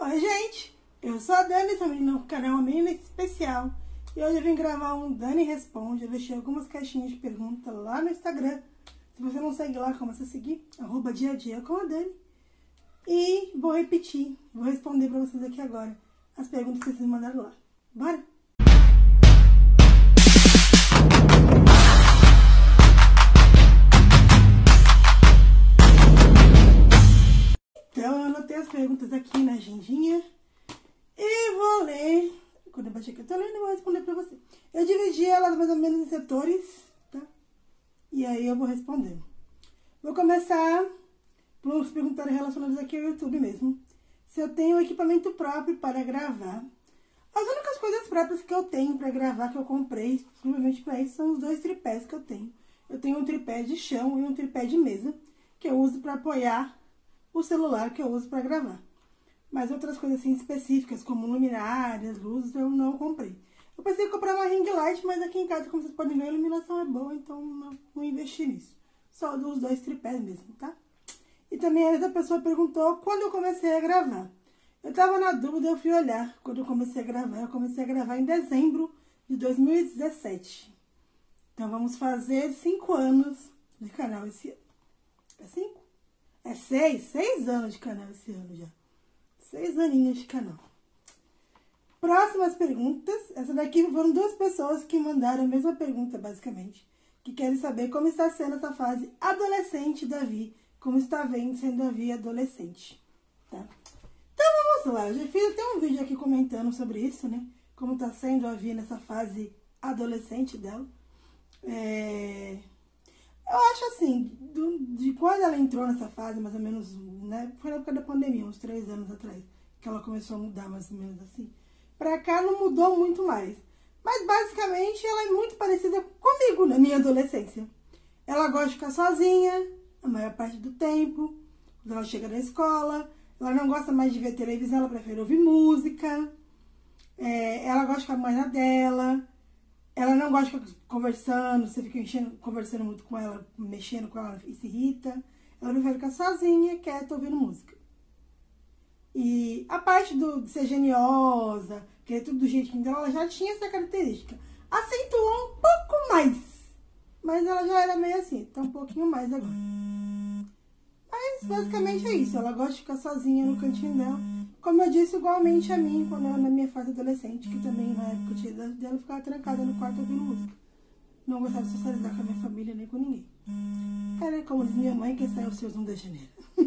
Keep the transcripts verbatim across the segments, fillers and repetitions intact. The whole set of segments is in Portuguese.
Oi, gente! Eu sou a Dani, sou menina do canal Uma Menina Especial. E hoje eu vim gravar um Dani Responde. Eu deixei algumas caixinhas de pergunta lá no Instagram. Se você não segue lá, começa a seguir. Arroba dia a dia com a Dani. E vou repetir, vou responder pra vocês aqui agora as perguntas que vocês me mandaram lá. Bora? Então eu anotei as perguntas aqui na agendinha e vou ler. Quando eu baixei aqui, eu tô lendo e vou responder pra você. Eu dividi elas mais ou menos em setores, tá? E aí eu vou respondendo. Vou começar por uns perguntários relacionados aqui ao YouTube mesmo. Se eu tenho equipamento próprio para gravar. As únicas coisas próprias que eu tenho para gravar, que eu comprei exclusivamente para isso, são os dois tripés que eu tenho. Eu tenho um tripé de chão e um tripé de mesa, que eu uso para apoiar o celular, que eu uso para gravar. Mas outras coisas assim específicas, como luminárias, luzes, eu não comprei. Eu pensei em comprar uma ring light, mas aqui em casa, como vocês podem ver, a iluminação é boa, então não, não investi nisso. Só dos dois tripés mesmo, tá? E também essa pessoa perguntou quando eu comecei a gravar. Eu tava na dúvida, eu fui olhar quando eu comecei a gravar. Eu comecei a gravar em dezembro de dois mil e dezessete. Então vamos fazer cinco anos de canal esse ano. É cinco? É seis? Seis anos de canal esse ano já. Seis aninhos de canal. Próximas perguntas. Essa daqui foram duas pessoas que mandaram a mesma pergunta, basicamente. Que querem saber como está sendo essa fase adolescente da Vi. Como está vendo sendo a Vi adolescente. Tá? Então vamos lá. Eu já fiz até um vídeo aqui comentando sobre isso, né? Como está sendo a Vi nessa fase adolescente dela. É... Eu acho assim, do, de quando ela entrou nessa fase, mais ou menos, né? Foi na época da pandemia, uns três anos atrás, que ela começou a mudar mais ou menos assim. Pra cá não mudou muito mais. Mas basicamente ela é muito parecida comigo na minha adolescência. Ela gosta de ficar sozinha a maior parte do tempo. Quando ela chega da escola, ela não gosta mais de ver televisão, ela prefere ouvir música. É, ela gosta de ficar mais na dela. Ela não gosta de ficar conversando, você fica enchendo, conversando muito com ela, mexendo com ela e se irrita. Ela prefere ficar sozinha, quieta, ouvindo música. E a parte do, de ser geniosa, querer tudo do jeitinho dela, ela já tinha essa característica. Acentuou um pouco mais. Mas ela já era meio assim, tá um pouquinho mais agora. Mas basicamente é isso, ela gosta de ficar sozinha no cantinho dela. Como eu disse, igualmente a mim, quando eu, na minha fase adolescente, que também na época eu tinha idade dela, eu ficava trancada no quarto ouvindo música. Não gostava de socializar com a minha família nem com ninguém. Era como diz minha mãe, quem saiu os seus um de janeiro.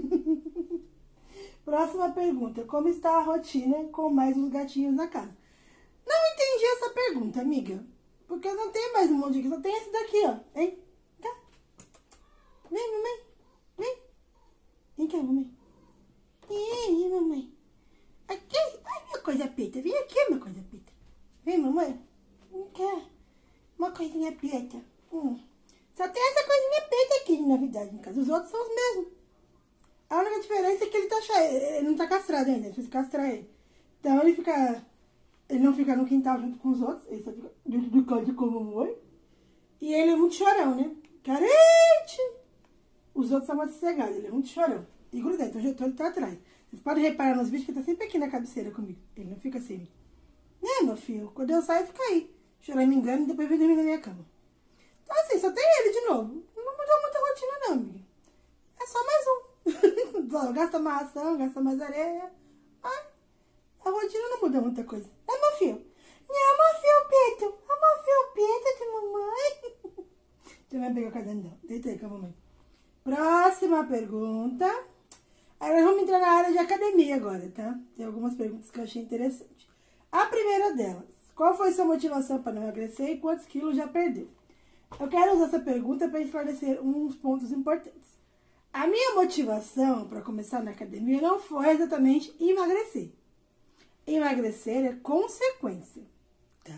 Próxima pergunta. Como está a rotina com mais uns gatinhos na casa? Não entendi essa pergunta, amiga. Porque eu não tenho mais um monte de gato. Só tem esse daqui, ó. Hein? Cá. Vem, mamãe. Vem. Vem cá, mamãe. Vem, mamãe. Aqui. Ai, minha coisa preta. Vem aqui, minha coisa preta. Vem, mamãe. Vem cá. Uma coisinha preta. Hum. Só tem essa coisinha preta aqui, na verdade, em casa. Os outros são os mesmos. A única diferença é que ele tá cheio. Ele não tá castrado ainda. Precisa castrar ele. Então ele fica... Ele não fica no quintal junto com os outros. Ele só fica dentro do canto como um oi. E ele é muito chorão, né? Carente! Os outros são mais sossegados. Ele é muito chorão. E grudento. Hoje eu tô, ele tá atrás. Vocês podem reparar nos vídeos que ele tá sempre aqui na cabeceira comigo. Ele não fica assim. Né, meu filho? Quando eu saio, fica aí. Chorando, me engano, e depois vem dormir na minha cama. Então assim, só tem ele de novo. Não mudou muita rotina não, amiga. É só mais um. Gasta mais ração, gasta mais areia. Ah, a rotina não muda muita coisa. É, meu filho? Não, meu filho preto. É meu filho preto de mamãe. Você vai pegar o caderno dela. Deita aí com a mamãe. Próxima pergunta. Aí nós vamos entrar na área de academia agora, tá? Tem algumas perguntas que eu achei interessante. A primeira delas. Qual foi sua motivação para não emagrecer e quantos quilos já perdeu? Eu quero usar essa pergunta para esclarecer uns pontos importantes. A minha motivação para começar na academia não foi exatamente emagrecer. Emagrecer é consequência, tá?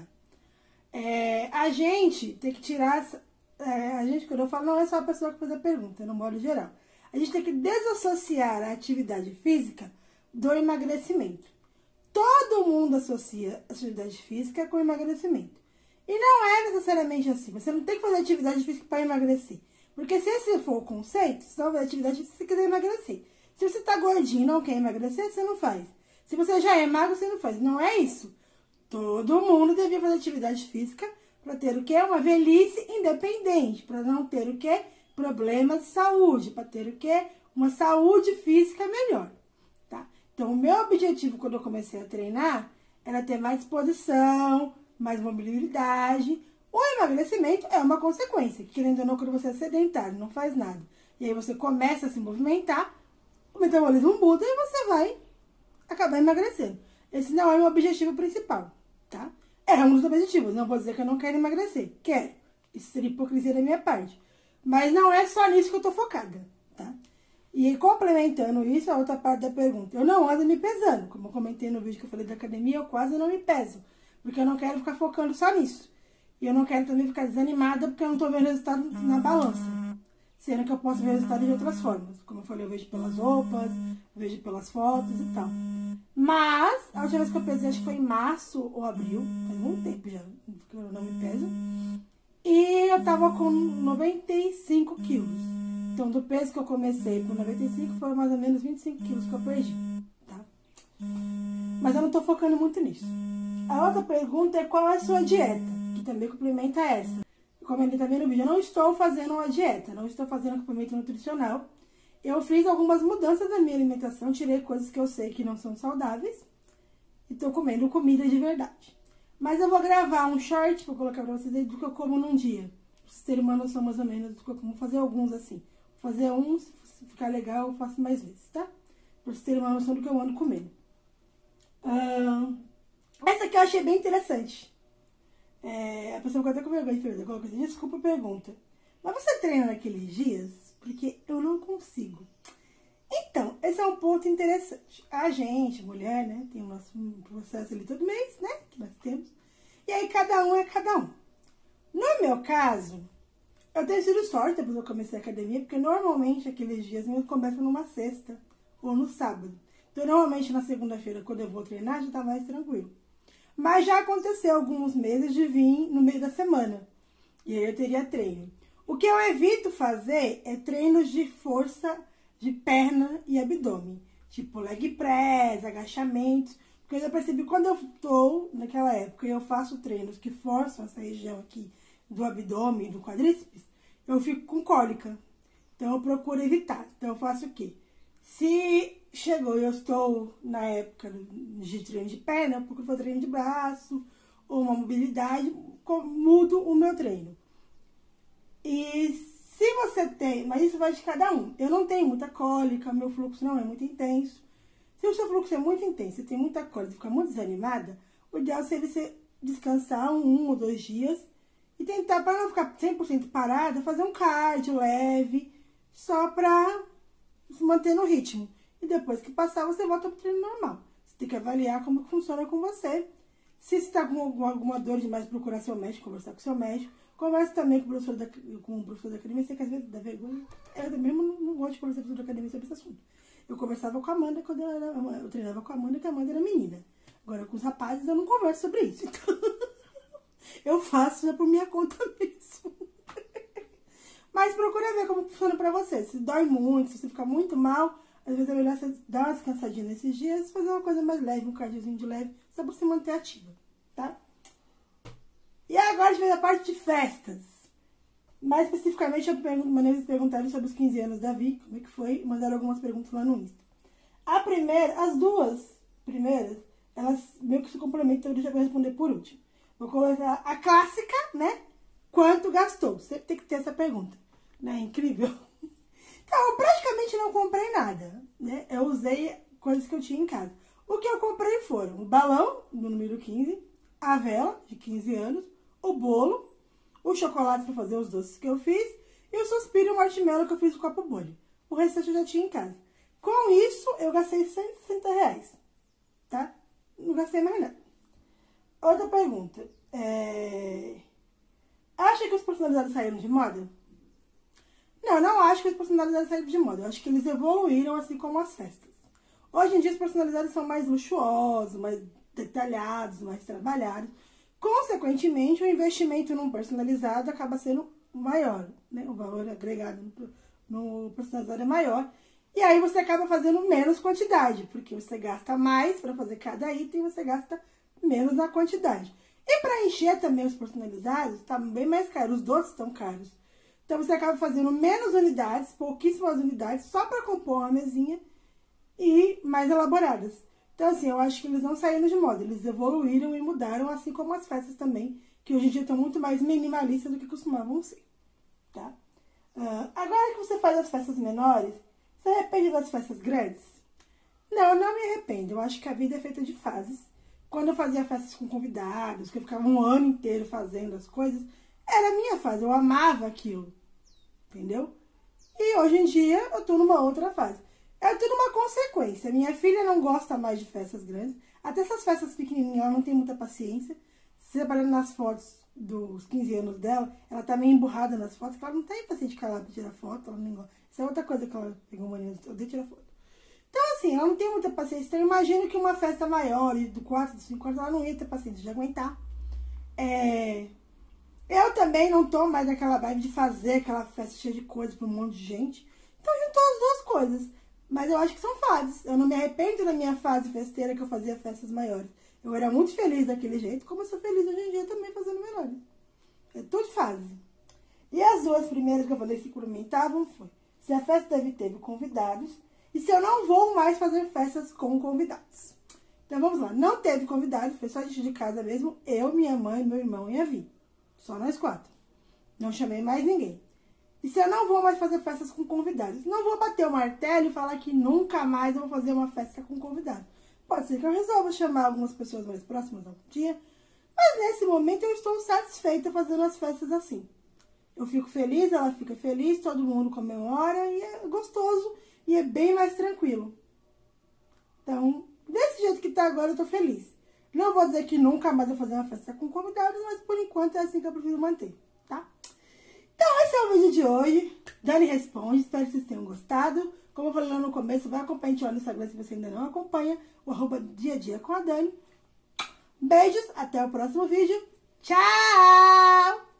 É, a gente tem que tirar... É, a gente, quando eu falo, não é só a pessoa que faz a pergunta, no modo geral. A gente tem que desassociar a atividade física do emagrecimento. Todo mundo associa a atividade física com emagrecimento. E não é necessariamente assim. Você não tem que fazer atividade física para emagrecer. Porque se esse for o conceito, você vai fazer atividade física se você quiser emagrecer. Se você tá gordinho e não quer emagrecer, você não faz. Se você já é magro, você não faz. Não é isso. Todo mundo devia fazer atividade física para ter o quê? Uma velhice independente, para não ter o quê? Problemas de saúde, para ter o quê? Uma saúde física melhor, tá? Então, o meu objetivo quando eu comecei a treinar era ter mais disposição, mais mobilidade. O emagrecimento é uma consequência, que querendo ou não, quando você é sedentário, não faz nada, e aí você começa a se movimentar, o metabolismo muda e você vai acabar emagrecendo. Esse não é o meu objetivo principal, tá? É um dos objetivos, não vou dizer que eu não quero emagrecer, quero. Isso seria hipocrisia da minha parte. Mas não é só nisso que eu tô focada, tá? E complementando isso, a outra parte da pergunta. Eu não ando me pesando, como eu comentei no vídeo que eu falei da academia, eu quase não me peso, porque eu não quero ficar focando só nisso. E eu não quero também ficar desanimada porque eu não tô vendo resultado na balança. Sendo que eu posso ver resultado de outras formas. Como eu falei, eu vejo pelas roupas, vejo pelas fotos e tal. Mas, a última vez que eu pesei, acho que foi em março ou abril, faz muito tempo já, que eu não me peso. E eu tava com noventa e cinco quilos. Então, do peso que eu comecei por noventa e cinco, foram mais ou menos vinte e cinco quilos que eu perdi, tá? Mas eu não tô focando muito nisso. A outra pergunta é qual é a sua dieta, que também complementa essa. Como ele tá vendo no vídeo, eu não estou fazendo uma dieta, não estou fazendo acompanhamento nutricional. Eu fiz algumas mudanças na minha alimentação, tirei coisas que eu sei que não são saudáveis e tô comendo comida de verdade. Mas eu vou gravar um short, vou colocar pra vocês aí do que eu como num dia. Pra vocês terem uma noção mais ou menos do que eu como. Vou fazer alguns assim. Vou fazer uns, se ficar legal, eu faço mais vezes, tá? Pra vocês terem uma noção do que eu ando comendo. Uh, essa aqui eu achei bem interessante. É, a pessoa ficou até com vergonha de perguntar. Coloca assim, desculpa a pergunta. Mas você treina naqueles dias? Porque eu não consigo. Então, esse é um ponto interessante. A gente, mulher, né, tem o nosso processo ali todo mês, né, que nós temos. E aí, cada um é cada um. No meu caso, eu tenho sido sorte depois que eu comecei a academia, porque normalmente aqueles dias meus começam numa sexta ou no sábado. Então, normalmente na segunda-feira, quando eu vou treinar, já tá mais tranquilo. Mas já aconteceu alguns meses de vir no meio da semana. E aí eu teria treino. O que eu evito fazer é treinos de força de perna e abdômen. Tipo leg press, agachamentos. Porque eu já percebi que quando eu estou naquela época e eu faço treinos que forçam essa região aqui do abdômen e do quadríceps, eu fico com cólica. Então eu procuro evitar. Então eu faço o quê? Se chegou e eu estou na época de treino de perna, eu procuro fazer treino de braço ou uma mobilidade, mudo o meu treino. E se você tem, mas isso vai de cada um. Eu não tenho muita cólica, meu fluxo não é muito intenso. Se o seu fluxo é muito intenso e tem muita cólica e fica muito desanimada, o ideal seria você descansar um, um ou dois dias e tentar, para não ficar cem por cento parada, fazer um cardio leve, só para se manter no ritmo. E depois que passar, você volta pro treino normal. Você tem que avaliar como funciona com você. Se você está com alguma, alguma dor demais, procurar seu médico, conversar com seu médico. Converse também com o professor da, com o professor da academia. Sei que às vezes dá vergonha. Eu mesmo não, não gosto de conversar com o professor da academia sobre esse assunto. Eu conversava com a Amanda quando eu, era, eu treinava com a Amanda, que a Amanda era menina. Agora, com os rapazes, eu não converso sobre isso. Então, eu faço já por minha conta mesmo. Mas procura ver como funciona pra você. Se dói muito, se você fica muito mal, às vezes é melhor você dar uma descansadinha nesses dias, fazer uma coisa mais leve, um cardiozinho de leve, só pra se manter ativa, tá? E agora a gente vai a parte de festas. Mais especificamente, eu mandei eles perguntarem sobre os quinze anos da Vi, como é que foi, mandaram algumas perguntas lá no Insta. A primeira, as duas primeiras, elas meio que se complementam, eu já vou responder por último. Vou colocar a clássica, né? Quanto gastou? Sempre tem que ter essa pergunta, né? Incrível. Então, eu praticamente não comprei nada, né? Eu usei coisas que eu tinha em casa. O que eu comprei foram o balão, do número quinze, a vela, de quinze anos, o bolo, o chocolate para fazer os doces que eu fiz e o suspiro e o marshmallow que eu fiz no copo bolha. O restante eu já tinha em casa. Com isso, eu gastei cento e sessenta reais, tá? Não gastei mais nada. Outra pergunta. É... Acha que os personalizados saíram de moda? Não, eu não acho que os personalizados saíram de moda. Eu acho que eles evoluíram assim como as festas. Hoje em dia, os personalizados são mais luxuosos, mais detalhados, mais trabalhados. Consequentemente, o investimento num personalizado acaba sendo maior, né? O valor agregado no personalizado é maior. E aí você acaba fazendo menos quantidade, porque você gasta mais para fazer cada item e você gasta menos na quantidade. E para encher também os personalizados, tá bem mais caro, os doces estão caros. Então você acaba fazendo menos unidades, pouquíssimas unidades, só para compor uma mesinha e mais elaboradas. Então assim, eu acho que eles não saíram de moda, eles evoluíram e mudaram, assim como as festas também, que hoje em dia estão muito mais minimalistas do que costumavam ser, tá? Uh, agora que você faz as festas menores, você arrepende das festas grandes? Não, eu não me arrependo, eu acho que a vida é feita de fases. Quando eu fazia festas com convidados, que eu ficava um ano inteiro fazendo as coisas, era a minha fase, eu amava aquilo, entendeu? E hoje em dia eu tô numa outra fase. É tudo uma consequência. Minha filha não gosta mais de festas grandes, até essas festas pequenininhas ela não tem muita paciência. Se separando nas fotos dos quinze anos dela, ela tá meio emburrada nas fotos, que ela não tem paciência de calar pra tirar foto, ela nem gosta. Isso é outra coisa que ela pegou mania, eu odeio tirar foto. Então, assim, ela não tem muita paciência. Então, eu imagino que uma festa maior, do quarto, do cinco quartos, ela não ia ter paciência de aguentar. É... Eu também não tô mais naquela vibe de fazer aquela festa cheia de coisas pra um monte de gente. Então, juntou as duas coisas. Mas eu acho que são fases. Eu não me arrependo da minha fase festeira que eu fazia festas maiores. Eu era muito feliz daquele jeito, como eu sou feliz hoje em dia também fazendo menores. É tudo fase. E as duas primeiras que eu falei que complementavam foi se a festa deve ter convidados e se eu não vou mais fazer festas com convidados. Então vamos lá. Não teve convidado, foi só a gente de casa mesmo. Eu, minha mãe, meu irmão e a Vi. Só nós quatro. Não chamei mais ninguém. E se eu não vou mais fazer festas com convidados? Não vou bater o martelo e falar que nunca mais eu vou fazer uma festa com convidados. Pode ser que eu resolva chamar algumas pessoas mais próximas algum dia. Mas nesse momento eu estou satisfeita fazendo as festas assim. Eu fico feliz, ela fica feliz, todo mundo comemora e é gostoso e é bem mais tranquilo. Então, desse jeito que tá agora eu tô feliz. Não vou dizer que nunca mais vou fazer uma festa com convidados, mas por enquanto é assim que eu prefiro manter, tá? Então esse é o vídeo de hoje. Dani Responde, espero que vocês tenham gostado. Como eu falei lá no começo, vai acompanhar a gente lá no Instagram se você ainda não acompanha, o arroba dia a dia com a Dani. Beijos, até o próximo vídeo. Tchau!